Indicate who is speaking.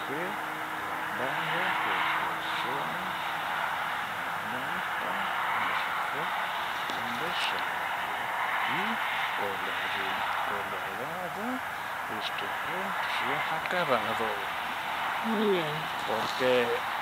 Speaker 1: que las bandas de personas colorado, este cuento se ha acabado.
Speaker 2: Muy bien.
Speaker 1: Porque